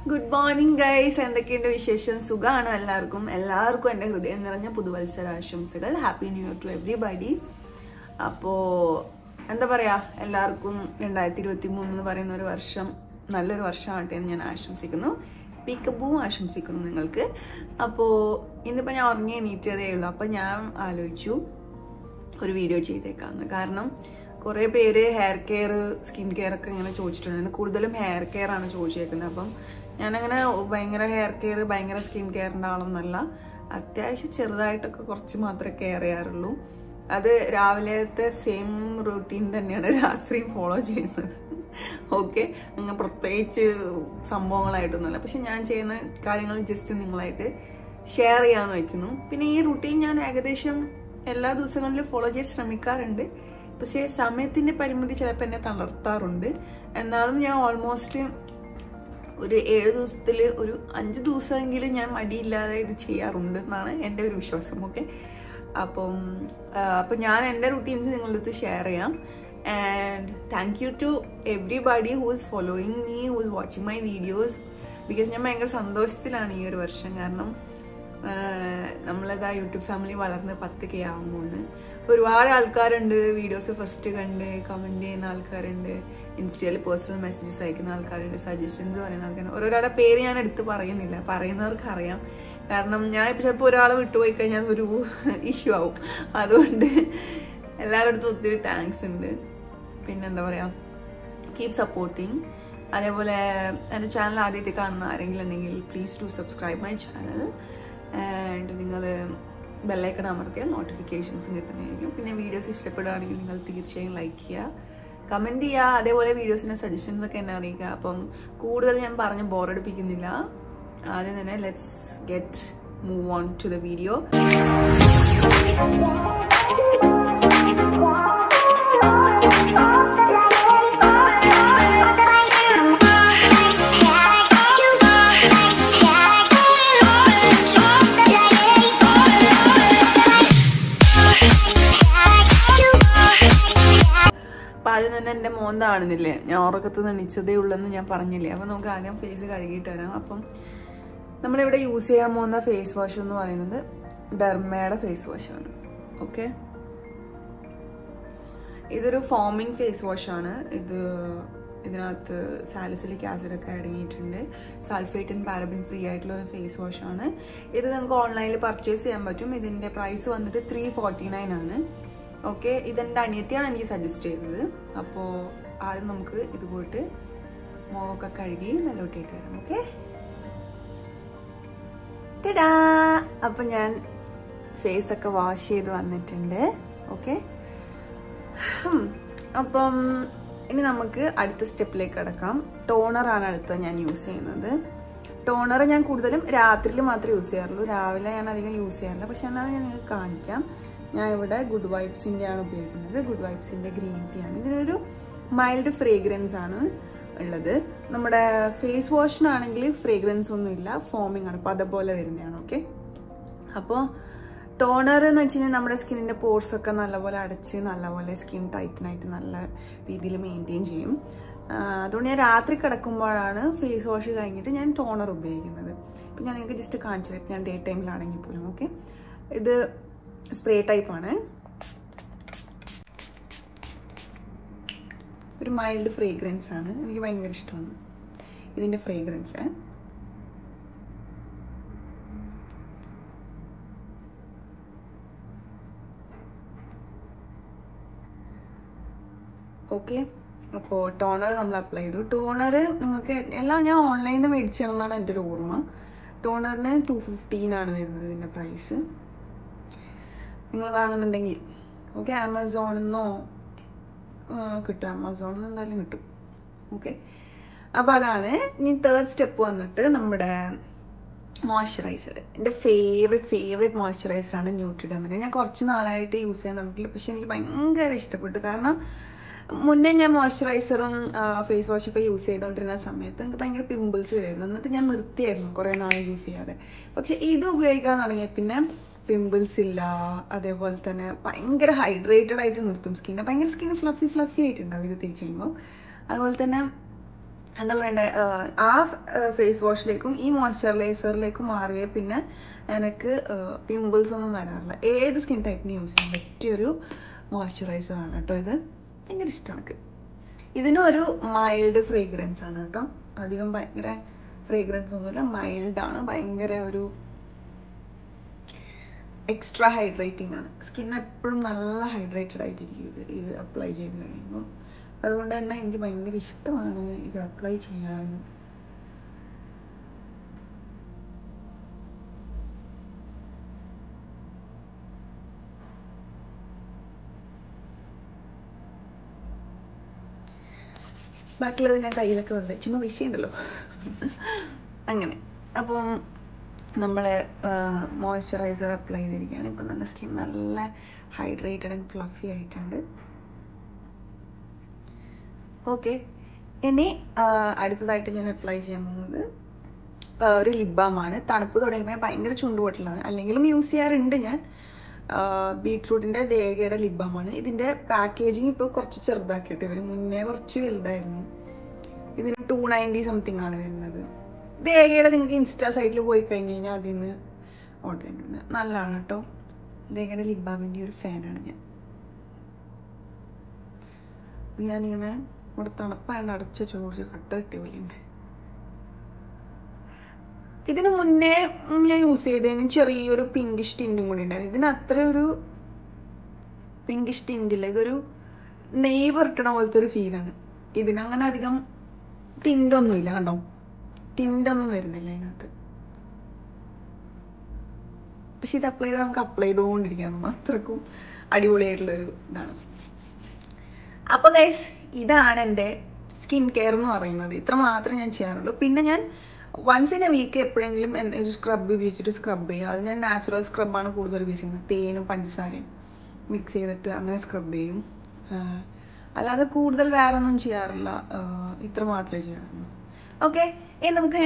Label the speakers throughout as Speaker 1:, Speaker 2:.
Speaker 1: Good morning guys, എന്തൊക്കെയുണ്ട് വിശേഷം? സുഖാണ് എല്ലാവർക്കും എൻ്റെ ഹൃദയം നിറഞ്ഞ പുതുവത്സര ആശംസകൾ. Happy new year to everybody. അപ്പോൾ എന്താ പറയാ, എല്ലാവർക്കും 2023 എന്ന് പറയുന്ന ഒരു വർഷം നല്ലൊരു വർഷമാകട്ടെ എന്ന് ഞാൻ ആശംസിക്കുന്നു. പീക്കപ്പൂവും ആശംസിക്കുന്നു നിങ്ങൾക്ക്. അപ്പോൾ ഇന്നിപ്പോൾ ഞാൻ ഉറങ്ങി എണീറ്റതേ ഉള്ളൂ. അപ്പോൾ ഞാൻ ആലോചിച്ചു ഒരു വീഡിയോ ചെയ്തേക്കാന്ന്. കാരണം കുറേ പേര് ഹെയർ കെയർ, സ്കിൻ കെയർ ഒക്കെ ഇങ്ങനെ ചോദിച്ചിട്ടുണ്ട്. കൂടുതലും ഹെയർ കെയർ ആണ് ചോദിച്ചേക്കുന്നത്. അപ്പം ഞാനങ്ങനെ ഭയങ്കര ഹെയർ കെയർ, ഭയങ്കര സ്കിൻ കെയറിൻ്റെ ആളൊന്നല്ല. അത്യാവശ്യം ചെറുതായിട്ടൊക്കെ കുറച്ച് മാത്രമേ കെയർ ചെയ്യാറുള്ളൂ. അത് രാവിലത്തെ സെയിം റൂട്ടീൻ തന്നെയാണ് രാത്രിയും ഫോളോ ചെയ്യുന്നത്. ഓക്കെ, അങ്ങനെ പ്രത്യേകിച്ച് സംഭവങ്ങളായിട്ടൊന്നുമല്ല. പക്ഷെ ഞാൻ ചെയ്യുന്ന കാര്യങ്ങൾ ജസ്റ്റ് നിങ്ങളായിട്ട് ഷെയർ ചെയ്യാമെന്ന് വയ്ക്കുന്നു. പിന്നെ ഈ റൂട്ടീൻ ഞാൻ ഏകദേശം എല്ലാ ദിവസങ്ങളിലും ഫോളോ ചെയ്യാൻ ശ്രമിക്കാറുണ്ട്. പക്ഷേ സമയത്തിന്റെ പരിമിതി ചിലപ്പോൾ എന്നെ തളർത്താറുണ്ട്. എന്നാലും ഞാൻ ഓൾമോസ്റ്റ് ഒരു 7 ദിവസത്തിൽ ഒരു 5 ദിവസമെങ്കിലും ഞാൻ മടിയില്ലാതെ ഇത് ചെയ്യാറുണ്ട് എന്നാണ് എൻ്റെ ഒരു വിശ്വാസം. ഓക്കെ, അപ്പം ഞാൻ എൻ്റെ റുട്ടീൻസ് നിങ്ങളുടെ അടുത്ത് ഷെയർ ചെയ്യാം. And thank you to everybody who is following me, who is watching my videos. Because ഞാൻ ഭയങ്കര സന്തോഷത്തിലാണ് ഈ ഒരു വർഷം. കാരണം നമ്മളതാ യൂട്യൂബ് ഫാമിലി വളർന്ന് 10K ആകുമ്പോൾ ഒരുപാട് ആൾക്കാരുണ്ട്. വീഡിയോസ് ഫസ്റ്റ് കണ്ട് കമന്റ് ചെയ്യുന്ന ആൾക്കാരുണ്ട്, ഇൻസ്റ്റയിൽ പേഴ്സണൽ മെസ്സേജസ് അയക്കുന്ന ആൾക്കാരുണ്ട്, സജഷൻസ് പറയുന്ന ആൾക്കാരുണ്ട്. ഓരോരാളുടെ പേര് ഞാൻ എടുത്ത് പറയുന്നില്ല, പറയുന്നവർക്ക് അറിയാം. കാരണം ഞാൻ ഇപ്പം ചിലപ്പോൾ ഒരാളെ വിട്ടുപോയി കഴിഞ്ഞാൽ ഒരു ഇഷ്യൂ ആവും. അതുകൊണ്ട് എല്ലാവരുടെ അടുത്തും ഒത്തിരി താങ്ക്സ് ഉണ്ട്. പിന്നെന്താ പറയുക, കീപ് സപ്പോർട്ടിങ്. അതേപോലെ എൻ്റെ ചാനൽ ആദ്യമായിട്ട് കാണുന്ന ആരെങ്കിലും ഉണ്ടെങ്കിൽ please to subscribe my channel. And നിങ്ങൾ ബെല്ലൈക്കൺ അമർത്തിയാൽ നോട്ടിഫിക്കേഷൻസും കിട്ടുന്നതായിരിക്കും. പിന്നെ വീഡിയോസ് ഇഷ്ടപ്പെടുകയാണെങ്കിൽ നിങ്ങൾ തീർച്ചയായും ലൈക്ക് ചെയ്യുക, കമൻറ്റ് ചെയ്യുക. അതേപോലെ വീഡിയോസിൻ്റെ സജഷൻസ് ഒക്കെ എന്നെ അറിയിക്കുക. അപ്പം കൂടുതൽ ഞാൻ പറഞ്ഞ് ബോറടിപ്പിക്കുന്നില്ല. ആദ്യം തന്നെ let's get move on to the video. ആദ്യം തന്നെ എൻ്റെ മോന്ത കാണുന്നില്ലേ, ഞാൻ ഉറക്കത്ത് എണീച്ചതേ ഉള്ളെന്ന് ഞാൻ പറഞ്ഞില്ലേ. അപ്പം നമുക്ക് ആദ്യം ഫേസ് കഴുകിയിട്ട് വരാം. അപ്പം നമ്മളിവിടെ യൂസ് ചെയ്യാൻ പോകുന്ന ഫേസ് വാഷ് എന്ന് പറയുന്നത് ഡെർമയുടെ ഫേസ് വാഷാണ്. ഓക്കെ, ഇതൊരു ഫോമിങ് ഫേസ് വാഷാണ്. ഇതിനകത്ത് സാലിസിലിക് ആസിഡ് ഒക്കെ അടങ്ങിയിട്ടുണ്ട്. സൾഫേറ്റ് ആൻഡ് പാരബിൻ ഫ്രീ ആയിട്ടുള്ള ഒരു ഫേസ് വാഷാണ്. ഇത് നമുക്ക് ഓൺലൈനിൽ പർച്ചേസ് ചെയ്യാൻ പറ്റും. ഇതിൻ്റെ പ്രൈസ് വന്നിട്ട് 349 ആണ്. ഓക്കെ, ഇതെൻ്റെ അനിയത്തിയാണ് എനിക്ക് സജസ്റ്റ് ചെയ്തത്. അപ്പോൾ ആദ്യം നമുക്ക് ഇത് പോയിട്ട് മുഖമൊക്കെ കഴുകി നല്ല ഒട്ടിയിട്ട് വരാം. ഓക്കെ, ടാ. അപ്പം ഞാൻ ഫേസ് ഒക്കെ വാഷ് ചെയ്ത് വന്നിട്ടുണ്ട്. ഓക്കെ, അപ്പം ഇനി നമുക്ക് അടുത്ത സ്റ്റെപ്പിലേക്ക് കിടക്കാം. ടോണറാണ് അടുത്ത ഞാൻ യൂസ് ചെയ്യുന്നത്. ടോണർ ഞാൻ കൂടുതലും രാത്രിയിൽ മാത്രമേ യൂസ് ചെയ്യാറുള്ളൂ. രാവിലെ ഞാൻ അധികം യൂസ് ചെയ്യാറില്ല. പക്ഷെ എന്നാലും ഞാൻ നിങ്ങൾക്ക് കാണിക്കാം. ഞാൻ ഇവിടെ ഗുഡ് വൈബ്സിൻ്റെ ആണ് ഉപയോഗിക്കുന്നത്. ഗുഡ് വൈബ്സിൻ്റെ ഗ്രീൻ ടീ ആണ്. ഇതിനൊരു മൈൽഡ് ഫ്രേഗ്രൻസ് ആണ് ഉള്ളത്. നമ്മുടെ ഫേസ് വാഷിനാണെങ്കിൽ ഫ്രേഗ്രൻസ് ഒന്നും ഇല്ല, ഫോമിങ് ആണ്, അപ്പോൾ അതേപോലെ വരുന്നതാണ്. ഓക്കെ, അപ്പോൾ ടോണർ എന്ന് വെച്ച് കഴിഞ്ഞാൽ നമ്മുടെ സ്കിന്നിൻ്റെ പോർസ് ഒക്കെ നല്ലപോലെ അടച്ച് നല്ലപോലെ സ്കിൻ ടൈറ്റനായിട്ട് നല്ല രീതിയിൽ മെയിൻറ്റെയിൻ ചെയ്യും. അതുകൊണ്ട് ഞാൻ രാത്രി കിടക്കുമ്പോഴാണ് ഫേസ് വാഷ് കഴിഞ്ഞിട്ട് ഞാൻ ടോണർ ഉപയോഗിക്കുന്നത്. ഇപ്പം ഞാൻ നിങ്ങൾക്ക് ജസ്റ്റ് കാണിച്ചു തരാം, ഞാൻ ഡേ ടൈമിലാണെങ്കിൽ പോലും. ഓക്കെ, ഇത് സ്പ്രേ ടൈപ്പാണ്. ഒരു മൈൽഡ് ഫ്രേഗ്രൻസ് ആണ്. എനിക്ക് ഭയങ്കര ഇഷ്ടമാണ് ഇതിൻ്റെ ഫ്രേഗ്രൻസ്. ഓക്കെ, അപ്പോൾ ടോണർ നമ്മൾ അപ്ലൈ ചെയ്തു. ടോണർ നിങ്ങൾക്ക് എല്ലാം ഞാൻ ഓൺലൈനിൽ നിന്ന് മേടിച്ചതെന്നാണ് എൻ്റെ ഒരു ഓർമ്മ. ടോണറിന് 215 ആണ് വരുന്നത് ഇതിൻ്റെ പ്രൈസ്. നിങ്ങൾ വാങ്ങുന്നുണ്ടെങ്കിൽ ഓക്കെ, ആമസോണിൽ നിന്നോ കിട്ടും. ആമസോണിൽ നിന്ന് എന്തായാലും കിട്ടും. ഓക്കെ, അപ്പോൾ അതാണ്. ഇനി തേർഡ് സ്റ്റെപ്പ് വന്നിട്ട് നമ്മുടെ മോയ്സ്ചറൈസർ. എൻ്റെ ഫേവറേറ്റ് മോയ്സ്ചറൈസറാണ് ന്യൂട്രിഡെർമിൻ്റെ. ഞാൻ കുറച്ച് നാളായിട്ട് യൂസ് ചെയ്യാൻ തുടങ്ങിയിട്ടില്ല. പക്ഷെ എനിക്ക് ഭയങ്കര ഇഷ്ടപ്പെട്ടു. കാരണം മുന്നേ ഞാൻ മോയ്സ്ചറൈസറും ഫേസ് വാഷൊക്കെ യൂസ് ചെയ്തുകൊണ്ടിരുന്ന സമയത്ത് എനിക്ക് ഭയങ്കര പിമ്പിൾസ് വരുമായിരുന്നു. എന്നിട്ട് ഞാൻ നിർത്തിയായിരുന്നു കുറേ നാൾ യൂസ് ചെയ്യാതെ. പക്ഷെ ഇത് ഉപയോഗിക്കാൻ തുടങ്ങിയ പിന്നെ പിമ്പിൾസ് ഇല്ല. അതേപോലെ തന്നെ ഭയങ്കര ഹൈഡ്രേറ്റഡ് ആയിട്ട് നിർത്തും സ്കിന്നെ. ഭയങ്കര സ്കിൻ ഫ്ലഫി ആയിട്ടുണ്ടാവും ഇത് തേച്ച് കഴിയുമ്പോൾ. അതുപോലെ തന്നെ എന്താ പറയണ്ടേ, ആ ഫേസ് വാഷിലേക്കും ഈ മോയ്സ്ചറൈസറിലേക്കും മാറിയ പിന്നെ എനിക്ക് പിമ്പിൾസ് ഒന്നും വരാറില്ല. ഏത് സ്കിൻ ടൈപ്പിന് യൂസ് ചെയ്യാൻ പറ്റിയൊരു മോയ്സ്ചറൈസറാണ് കേട്ടോ ഇത്. ഭയങ്കര ഇഷ്ടമാണ് എനിക്ക്. ഇതിനൊരു മൈൽഡ് ഫ്രേഗ്രൻസ് ആണ് കേട്ടോ, അധികം ഭയങ്കര ഫ്രേഗ്രൻസ് ഒന്നുമില്ല, മൈൽഡാണ്, ഭയങ്കര ഒരു എക്സ്ട്രാ ഹൈഡ്രേറ്റിംഗ് ആണ്. സ്കിൻ എപ്പോഴും നല്ല ഹൈഡ്രേറ്റഡ് ആയിട്ടിരിക്കും ഇത് അപ്ലൈ ചെയ്ത് കഴിയുമ്പോൾ. അതുകൊണ്ട് തന്നെ എനിക്ക് ഭയങ്കര ഇഷ്ടമാണ് ഇത് അപ്ലൈ ചെയ്യാൻ. ബാക്കിയുള്ളത് ഞാൻ കയ്യിലൊക്കെ വന്നത് ചുമ്മാ വിഷയമുണ്ടല്ലോ. അങ്ങനെ അപ്പം നമ്മൾ മോയ്സ്ചറൈസർ അപ്ലൈ ചെയ്തിരിക്കുകയാണ്. ഇപ്പം നല്ല സ്കിൻ നല്ല ഹൈഡ്രേറ്റഡ് ആൻഡ് ഫ്ലഫി ആയിട്ടുണ്ട്. ഓക്കെ, ഇനി അടുത്തതായിട്ട് ഞാൻ അപ്ലൈ ചെയ്യാൻ പോകുന്നത് ഒരു ലിപ് ബാമാണ്. തണുപ്പ് തുടങ്ങിയപ്പോൾ ഭയങ്കര ചുണ്ടുപൊട്ടലാണ്, അല്ലെങ്കിലും യൂസ് ചെയ്യാറുണ്ട് ഞാൻ. ബീട്രൂട്ടിൻ്റെ ദേഗയുടെ ലിപ് ബാമാണ്. ഇതിൻ്റെ പാക്കേജിങ് ഇപ്പോൾ കുറച്ച് ചെറുതാക്കിയിട്ട് വരും, മുന്നേ കുറച്ച് വലുതായിരുന്നു. ഇതിന് 290 സംതിങ് ആണ് വരുന്നത്. ദേഗയുടെ നിങ്ങൾക്ക് ഇൻസ്റ്റാ സൈറ്റിൽ പോയി കഴിഞ്ഞ് കഴിഞ്ഞാൽ അതിൽ നിന്ന് ഓർഡർ ചെയ്യുന്നത് നല്ലതാണ് കേട്ടോ. ദേഗയുടെ ലിപ് ബാമിൻ്റെ ഒരു ഫാനാണ് ഞാൻ. ഞാനിങ്ങനെ ഇവിടെ തണുപ്പായത് അടച്ച ചോദിച്ച് കട്ട കിട്ടിയ പോലെയുണ്ട്. ഇതിന് മുന്നേ ഞാൻ യൂസ് ചെയ്തതിന് ചെറിയൊരു പിങ്കിഷ് ടിൻറ്റും കൂടി ഉണ്ടായിരുന്നു. ഇതിന് അത്ര ഒരു പിങ്കിഷ് ടിൻറ്റില്ല, ഇതൊരു നെയ്യ് പുരട്ടണ പോലത്തെ ഒരു ഫീലാണ്. ഇതിനങ്ങനെ അധികം ടിൻറ്റൊന്നുമില്ല കണ്ടോ, ടിൻറ്റൊന്നും വരുന്നില്ല അതിനകത്ത്. പക്ഷെ ഇത് അപ്ലൈ ചെയ്താൽ നമുക്ക് അപ്ലൈ ചെയ്തുകൊണ്ടിരിക്കണം, അത്രക്കും അടിപൊളിയായിട്ടുള്ളൊരു ഇതാണ്. അപ്പോൾ ഗൈസ്, ഇതാണ് എൻ്റെ സ്കിൻ കെയർ എന്ന് പറയുന്നത്. ഇത്ര മാത്രമേ ഞാൻ ചെയ്യാറുള്ളൂ. പിന്നെ ഞാൻ വൺസ് ഇൻ എ വീക്ക് എപ്പോഴെങ്കിലും സ്ക്രബ് ഉപയോഗിച്ചിട്ട് സ്ക്രബ് ചെയ്യുക. അത് ഞാൻ നാച്ചുറൽ സ്ക്രബാണ് കൂടുതൽ ഉപയോഗിക്കുന്നത്. തേനും പഞ്ചസാരയും മിക്സ് ചെയ്തിട്ട് അങ്ങനെ സ്ക്രബ് ചെയ്യും. അല്ലാതെ കൂടുതൽ വേറെ ഒന്നും ചെയ്യാറില്ല, ഇത്ര മാത്രമേ ചെയ്യാറുള്ളൂ. ഓക്കെ, ഇനി നമുക്ക്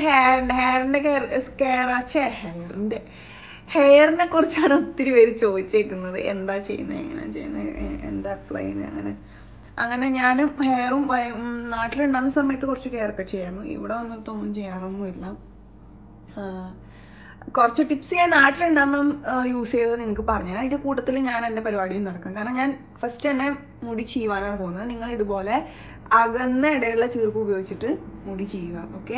Speaker 1: ഹെയറിനെ കുറിച്ചാണ് ഒത്തിരി പേര് ചോദിച്ചേക്കുന്നത്. എന്താ ചെയ്യുന്നത്, എങ്ങനെയാണ് ചെയ്യുന്നത്, എന്താ അപ്ലൈ ചെയ്യുന്നത്. അങ്ങനെ ഞാനും ഹെയറും നാട്ടിലുണ്ടാകുന്ന സമയത്ത് കുറച്ച് കെയർ ഒക്കെ ചെയ്യായിരുന്നു. ഇവിടെ വന്നിട്ടൊന്നും ചെയ്യാറൊന്നുമില്ല. കുറച്ച് ടിപ്സ് ഞാൻ നാട്ടിലുണ്ടാകുമ്പം യൂസ് ചെയ്തത് നിങ്ങൾക്ക് പറഞ്ഞുതരാം. അതിൻ്റെ കൂട്ടത്തിൽ ഞാൻ എൻ്റെ പരിപാടിയും നടക്കാം. കാരണം ഞാൻ ഫസ്റ്റ് തന്നെ മുടി ചീവാനാണ് പോകുന്നത്. നിങ്ങൾ ഇതുപോലെ അകന്ന ഇടയുള്ള ചീർപ്പ് ഉപയോഗിച്ചിട്ട് മുടി ചെയ്യുക. ഓക്കെ,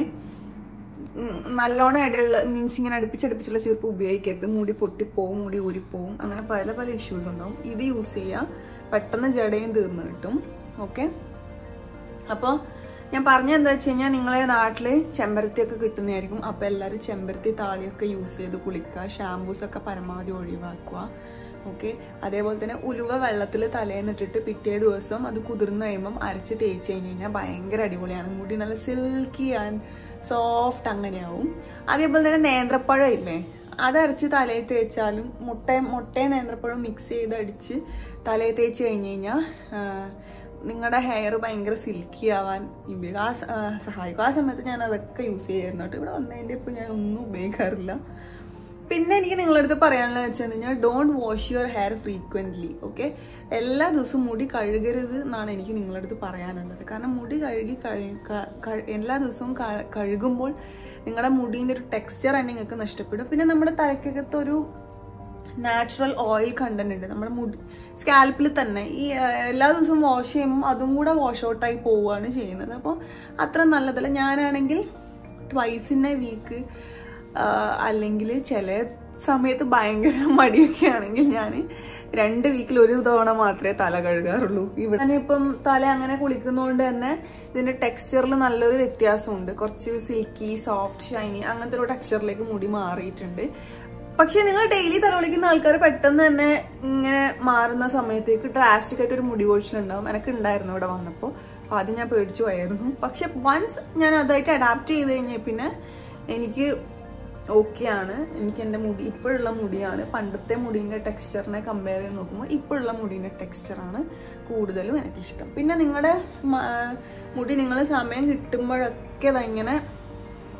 Speaker 1: നല്ലോണം ഇടയുള്ള മീൻസ് ഇങ്ങനെ അടുപ്പിച്ചടുപ്പിച്ചുള്ള ചീർപ്പ് ഉപയോഗിക്കരുത്. മുടി പൊട്ടിപ്പോവും, മുടി ഊരിപ്പോവും, അങ്ങനെ പല പല ഇഷ്യൂസ് ഉണ്ടാവും. ഇത് യൂസ് ചെയ്യുക, പെട്ടെന്ന് ജടയും തീർന്നു കിട്ടും. ഓക്കെ, അപ്പോൾ ഞാൻ പറഞ്ഞെന്താ വെച്ച് കഴിഞ്ഞാൽ നിങ്ങളെ നാട്ടിൽ ചെമ്പരത്തിയൊക്കെ കിട്ടുന്നതായിരിക്കും. അപ്പോൾ എല്ലാവരും ചെമ്പരത്തി താളിയൊക്കെ യൂസ് ചെയ്ത് കുളിക്കുക, ഷാമ്പൂസൊക്കെ പരമാവധി ഒഴിവാക്കുക. ഓക്കെ, അതേപോലെ തന്നെ ഉലുവ വെള്ളത്തിൽ തലേന്നിട്ടിട്ട് പിറ്റേ ദിവസം അത് കുതിർന്ന് കഴിയുമ്പം അരച്ച് തേച്ച് കഴിഞ്ഞ് കഴിഞ്ഞാൽ ഭയങ്കര അടിപൊളിയാണ്. മുടി നല്ല സിൽക്കി ആൻഡ് സോഫ്റ്റ് അങ്ങനെയാവും. അതേപോലെ തന്നെ നേന്ത്രപ്പഴം ഇല്ലേ, അതരച്ച് തലയിൽ തേച്ചാലും മുട്ടയും നേന്ത്രപ്പഴവും മിക്സ് ചെയ്ത് അടിച്ച് തലയിൽ തേച്ച് കഴിഞ്ഞ് കഴിഞ്ഞാൽ നിങ്ങളുടെ ഹെയർ ഭയങ്കര സിൽക്കി ആവാൻ സഹായിക്കും. ആ സമയത്ത് ഞാൻ അതൊക്കെ യൂസ് ചെയ്യായിരുന്നു കേട്ടോ. ഇവിടെ വന്നതിൻ്റെ ഇപ്പോൾ ഞാൻ ഒന്നും ഉപയോഗിക്കാറില്ല. പിന്നെ എനിക്ക് നിങ്ങളുടെ അടുത്ത് പറയാനുള്ളത് വെച്ച് കഴിഞ്ഞാൽ don't wash your hair frequently. Okay, എല്ലാ ദിവസവും മുടി കഴുകരുത് എന്നാണ് എനിക്ക് നിങ്ങളുടെ അടുത്ത് പറയാനുള്ളത്. കാരണം മുടി എല്ലാ ദിവസവും കഴുകുമ്പോൾ നിങ്ങളുടെ മുടീൻ്റെ ഒരു ടെക്സ്ചർ തന്നെ നിങ്ങൾക്ക് നഷ്ടപ്പെടും. പിന്നെ നമ്മുടെ തലയ്ക്കകത്തൊരു നാച്ചുറൽ ഓയിൽ കണ്ടന്റ് ഉണ്ട് നമ്മുടെ മുടി സ്കാൽപ്പിൽ തന്നെ. ഈ എല്ലാ ദിവസവും വാഷ് ചെയ്യുമ്പോൾ അതും കൂടെ വാഷ് ഔട്ടായി പോവുകയാണ് ചെയ്യുന്നത്. അപ്പോൾ അത്ര നല്ലതല്ല. ഞാനാണെങ്കിൽ ട്വൈസ് ഇൻ എ വീക്ക് അല്ലെങ്കിൽ ചില സമയത്ത് ഭയങ്കര മടിയൊക്കെ ആണെങ്കിൽ ഞാൻ 2 വീക്കിൽ ഒരു തവണ മാത്രമേ തല കഴുകാറുള്ളൂ. ഇവിടെ ഞാനിപ്പം തല അങ്ങനെ കുളിക്കുന്നതുകൊണ്ട് തന്നെ ഇതിന്റെ ടെക്സ്ചറിൽ നല്ലൊരു വ്യത്യാസമുണ്ട്. കുറച്ച് സിൽക്കി, സോഫ്റ്റ്, ഷൈനി അങ്ങനത്തെ ഒരു ടെക്സ്ചറിലേക്ക് മുടി മാറിയിട്ടുണ്ട്. പക്ഷെ നിങ്ങൾ ഡെയിലി തല കുളിക്കുന്ന ആൾക്കാർ പെട്ടെന്ന് തന്നെ ഇങ്ങനെ മാറുന്ന സമയത്തേക്ക് ഡ്രാസ്റ്റിക് ആയിട്ട് ഒരു മുടി കൊഴിച്ചിലുണ്ടാവും. എനിക്ക് ഉണ്ടായിരുന്നു ഇവിടെ വന്നപ്പോൾ. അപ്പോൾ ആദ്യം ഞാൻ പേടിച്ചു പോയായിരുന്നു. പക്ഷെ വൺസ് ഞാൻ അതായിട്ട് അഡാപ്റ്റ് ചെയ്ത് കഴിഞ്ഞാൽ പിന്നെ എനിക്ക് ഓക്കെയാണ്. എനിക്ക് എൻ്റെ മുടി ഇപ്പോഴുള്ള മുടിയാണ്. പണ്ടത്തെ മുടീൻ്റെ ടെക്സ്ചറിനെ കമ്പയർ ചെയ്ത് നോക്കുമ്പോൾ ഇപ്പോഴുള്ള മുടീൻ്റെ ടെക്സ്ചറാണ് കൂടുതലും എനിക്കിഷ്ടം. പിന്നെ നിങ്ങളുടെ മുടി നിങ്ങൾ സമയം കിട്ടുമ്പോഴൊക്കെ അതിങ്ങനെ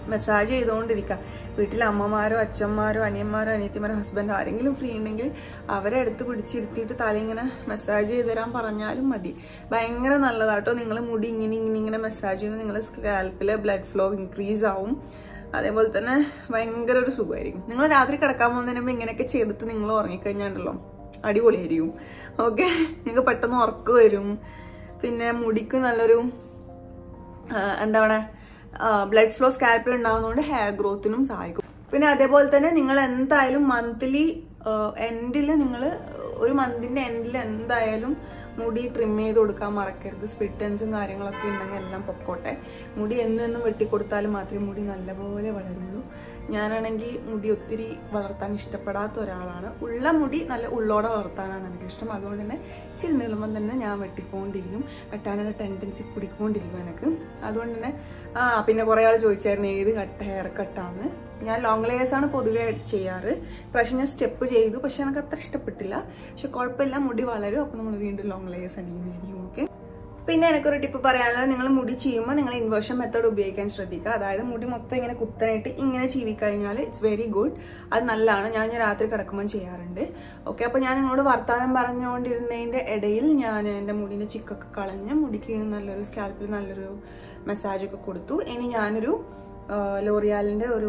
Speaker 1: മസാജ് ചെയ്തുകൊണ്ടിരിക്കുക. വീട്ടിൽ അമ്മമാരോ അച്ഛന്മാരോ അനിയന്മാരോ അനിയത്തിമാരോ ഹസ്ബൻഡോ ആരെങ്കിലും ഫ്രീ ഉണ്ടെങ്കിൽ അവരെ അടുത്ത് പിടിച്ചിരുത്തിയിട്ട് തല ഇങ്ങനെ മസാജ് ചെയ്ത് തരാൻ പറഞ്ഞാലും മതി. ഭയങ്കര നല്ലതാട്ടോ. നിങ്ങൾ മുടി ഇങ്ങനെ മസാജ് ചെയ്ത് നിങ്ങളുടെ സ്കാൽപ്പിലെ ബ്ലഡ് ഫ്ലോ ഇൻക്രീസ് ആവും. അതേപോലെ തന്നെ ഭയങ്കര ഒരു സുഖമായിരിക്കും. നിങ്ങൾ രാത്രി കിടക്കാൻ പോകുന്നതിന് മുമ്പ് ഇങ്ങനെയൊക്കെ ചെയ്തിട്ട് നിങ്ങൾ ഉറങ്ങിക്കഴിഞ്ഞാണ്ടല്ലോ അടിപൊളിയായിരിക്കും. ഓക്കെ, നിങ്ങൾക്ക് പെട്ടെന്ന് ഉറക്കം വരും. പിന്നെ മുടിക്ക് നല്ലൊരു എന്താ പറയുക ബ്ലഡ് ഫ്ലോ സ്കാൽപ്പിൽ ഉണ്ടാകുന്നതുകൊണ്ട് ഹെയർ ഗ്രോത്തിനും സഹായിക്കും. പിന്നെ അതേപോലെ തന്നെ നിങ്ങൾ എന്തായാലും മന്ത്ലി എൻഡിൽ നിങ്ങൾ ഒരു മന്തിന്റെ എൻഡിൽ എന്തായാലും മുടി ട്രിം ചെയ്ത് കൊടുക്കാൻ മറക്കരുത്. സ്പ്ലിറ്റൻസും കാര്യങ്ങളൊക്കെ ഉണ്ടെങ്കിൽ എല്ലാം പൊക്കോട്ടെ. മുടി എന്നും വെട്ടിക്കൊടുത്താലും മാത്രമേ മുടി നല്ലപോലെ വളരുള്ളൂ. ഞാനാണെങ്കിൽ മുടി ഒത്തിരി വളർത്താൻ ഇഷ്ടപ്പെടാത്ത ഒരാളാണ്. ഉള്ള മുടി നല്ല ഉള്ളോടെ വളർത്താനാണ് എനിക്കിഷ്ടം. അതുകൊണ്ട് തന്നെ ഇച്ചിരി നീളുമ്പം തന്നെ ഞാൻ വെട്ടിക്കൊണ്ടിരിക്കും. വെട്ടാനുള്ള ടെൻഡൻസി പിടിക്കൊണ്ടിരിക്കും എനിക്ക്. അതുകൊണ്ട് തന്നെ പിന്നെ കുറേ ആൾ ചോദിച്ചായിരുന്നു ഏത് ഹെയർ കട്ടാന്ന്. ഞാൻ ലോങ് ലെയേഴ്സ് ആണ് പൊതുവെ ചെയ്യാറ്. പക്ഷെ ഞാൻ സ്റ്റെപ്പ് ചെയ്തു, പക്ഷെ എനിക്ക് അത്ര ഇഷ്ടപ്പെട്ടില്ല. പക്ഷെ കുഴപ്പമില്ല, മുടി വളരും. അപ്പൊ നമ്മൾ വീണ്ടും ലോങ് ലെയേഴ്സ് അടിക്കുന്നതായിരിക്കും. ഓക്കെ. പിന്നെ എനിക്കൊരു ടിപ്പ് പറയാനുള്ളത്, നിങ്ങൾ മുടി ചെയ്യുമ്പോൾ നിങ്ങൾ ഇൻവേർഷൻ മെത്തേഡ് ഉപയോഗിക്കാൻ ശ്രദ്ധിക്കുക. അതായത് മുടി മൊത്തം ഇങ്ങനെ കുത്തനായിട്ട് ഇങ്ങനെ ചീവിക്കഴിഞ്ഞാൽ ഇറ്റ്സ് വെരി ഗുഡ്. അത് നല്ലതാണ്. ഞാൻ രാത്രി കിടക്കുമ്പോൾ ചെയ്യാറുണ്ട്. ഓക്കെ. അപ്പൊ ഞാൻ നിങ്ങളോട് വർത്താനം പറഞ്ഞുകൊണ്ടിരുന്നതിന്റെ ഇടയിൽ ഞാൻ എൻ്റെ മുടിന്റെ ചിക്കൊക്കെ കളഞ്ഞ് മുടിക്ക് നല്ലൊരു സ്കാൽപ്പിൽ നല്ലൊരു മസാജ് ഒക്കെ കൊടുത്തു. ഇനി ഞാനൊരു ലോറിയാലിന്റെ ഒരു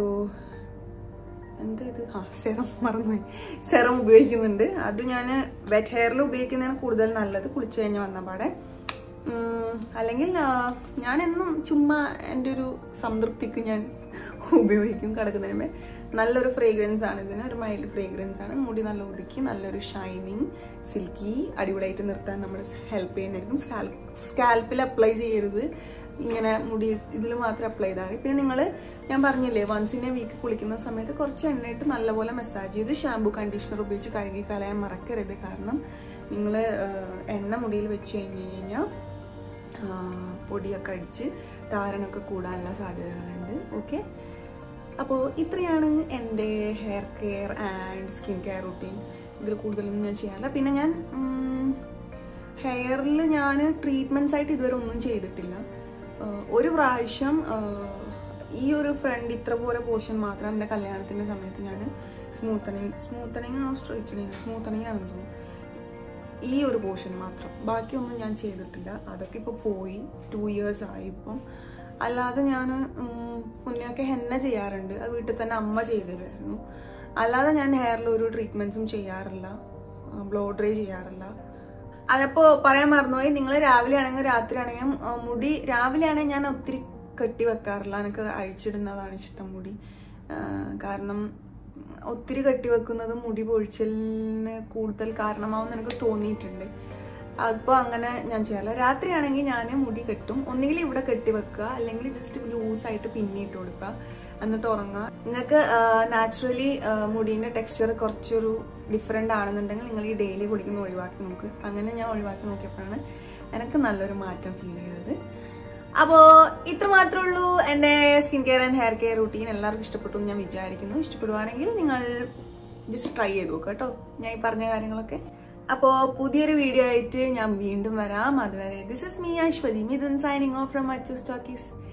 Speaker 1: സെറം മറന്നുപോയി. സെറം ഉപയോഗിക്കുന്നുണ്ട്. അത് ഞാൻ വെറ്റ് ഹെയറിൽ ഉപയോഗിക്കുന്നതാണ് കൂടുതൽ നല്ലത്, കുളിച്ചു കഴിഞ്ഞ് വന്ന പാടെ. അല്ലെങ്കിൽ ഞാനെന്നും ചുമ്മാ എൻ്റെ ഒരു സംതൃപ്തിക്ക് ഞാൻ ഉപയോഗിക്കും കിടക്കുന്നതിന്. നല്ലൊരു ഫ്രേഗ്രൻസ് ആണ് ഇതിന്, ഒരു മൈൽഡ് ഫ്രേഗ്രൻസ് ആണ്. മുടി നല്ല ഒതുക്കി നല്ലൊരു ഷൈനിങ് സിൽക്കി അടിപൊളിയായിട്ട് നിർത്താൻ നമ്മൾ ഹെൽപ്പ് ചെയ്യുന്നതായിരിക്കും. സ്കാൽപ്പിൽ അപ്ലൈ ചെയ്യരുത്, ഇങ്ങനെ മുടി ഇതിൽ മാത്രം അപ്ലൈ ചെയ്താൽ മതി. പിന്നെ നിങ്ങൾ ഞാൻ പറഞ്ഞില്ലേ വൺസ് ഇൻ എ വീക്ക് കുളിക്കുന്ന സമയത്ത് കുറച്ച് എണ്ണയിട്ട് നല്ലപോലെ മസാജ് ചെയ്ത് ഷാമ്പു കണ്ടീഷണർ ഉപയോഗിച്ച് കഴുകി കളയാൻ മറക്കരുത്. കാരണം നിങ്ങൾ എണ്ണ മുടിയിൽ വെച്ച് കഴിഞ്ഞ് കഴിഞ്ഞാൽ പൊടിയൊക്കെ അടിച്ച് താരനൊക്കെ കൂടാനുള്ള സാധ്യതകളുണ്ട്. ഓക്കെ. അപ്പോൾ ഇത്രയാണ് എൻ്റെ hair care and skin care routine. ഇതിൽ കൂടുതലൊന്നും ഞാൻ ചെയ്യാറില്ല. പിന്നെ ഞാൻ ഹെയറിൽ ഞാൻ ട്രീറ്റ്മെൻറ്റ്സ് ആയിട്ട് ഇതുവരെ ഒന്നും ചെയ്തിട്ടില്ല. ഒരു പ്രാവശ്യം ഈ ഒരു ഫ്രണ്ട് ഇത്ര പോലെ പോർഷൻ മാത്രം എൻ്റെ കല്യാണത്തിൻ്റെ സമയത്ത് ഞാൻ സ്മൂത്തനിങ് ആണെന്ന് തോന്നുന്നു, ഈ ഒരു പോർഷൻ മാത്രം. ബാക്കിയൊന്നും ഞാൻ ചെയ്തിട്ടില്ല. അതൊക്കെ ഇപ്പോൾ പോയി 2 years ആയി ഇപ്പം. അല്ലാതെ ഞാൻ മുന്നേയൊക്കെ ഹെന്ന ചെയ്യാറുണ്ട്. അത് വീട്ടിൽ തന്നെ അമ്മ ചെയ്തിരുമായിരുന്നു. അല്ലാതെ ഞാൻ ഹെയറിൽ ഒരു ട്രീറ്റ്മെന്റ്സും ചെയ്യാറില്ല, ബ്ലോ ഡ്രൈ ചെയ്യാറില്ല. അതപ്പോ പറയാൻ മറന്നുപോയി, നിങ്ങൾ രാവിലെ ആണെങ്കിലും രാത്രി ആണെങ്കിലും മുടി രാവിലെ ആണെങ്കിൽ ഞാൻ ഒത്തിരി കെട്ടി വെക്കാറില്ല. എനിക്ക് അഴിച്ചിടുന്നതാണ് ഇഷ്ടം മുടി. കാരണം ഒത്തിരി കെട്ടിവെക്കുന്നത് മുടി പൊഴിച്ചലിന് കൂടുതൽ കാരണമാവെന്ന് എനിക്ക് തോന്നിയിട്ടുണ്ട്. അപ്പോൾ അങ്ങനെ ഞാൻ ചെയ്യാറില്ല. രാത്രിയാണെങ്കിൽ ഞാൻ മുടി കെട്ടും. ഒന്നുകിൽ ഇവിടെ കെട്ടിവെക്കുക, അല്ലെങ്കിൽ ജസ്റ്റ് ലൂസായിട്ട് പിന്നിട്ട് കൊടുക്കുക, എന്നിട്ട് ഉറങ്ങുക. നിങ്ങൾക്ക് നാച്ചുറലി മുടീൻ്റെ ടെക്സ്ചർ കുറച്ചൊരു ഡിഫറെൻ്റ് ആണെന്നുണ്ടെങ്കിൽ നിങ്ങൾ ഈ ഡെയിലി കുടിക്കുന്ന ഒഴിവാക്കി നോക്ക്. അങ്ങനെ ഞാൻ ഒഴിവാക്കി നോക്കിയപ്പോഴാണ് എനിക്ക് നല്ലൊരു മാറ്റം ഫീൽ ചെയ്തത്. അപ്പോൾ ഇത്ര മാത്രമേ ഉള്ളൂ എൻ്റെ skin care and hair care routine. എല്ലാവർക്കും ഇഷ്ടപ്പെട്ടു എന്ന് ഞാൻ വിചാരിക്കുന്നു. ഇഷ്ടപ്പെടുവാണെങ്കിൽ നിങ്ങൾ ജസ്റ്റ് ട്രൈ ചെയ്ത് നോക്കുക കേട്ടോ, ഞാൻ ഈ പറഞ്ഞ കാര്യങ്ങളൊക്കെ. അപ്പോൾ പുതിയൊരു വീഡിയോ ആയിട്ട് ഞാൻ വീണ്ടും വരാം. അതുവരെ this is me Ashwathy Mithun signing off from Achu സ്റ്റോക്കീസ്.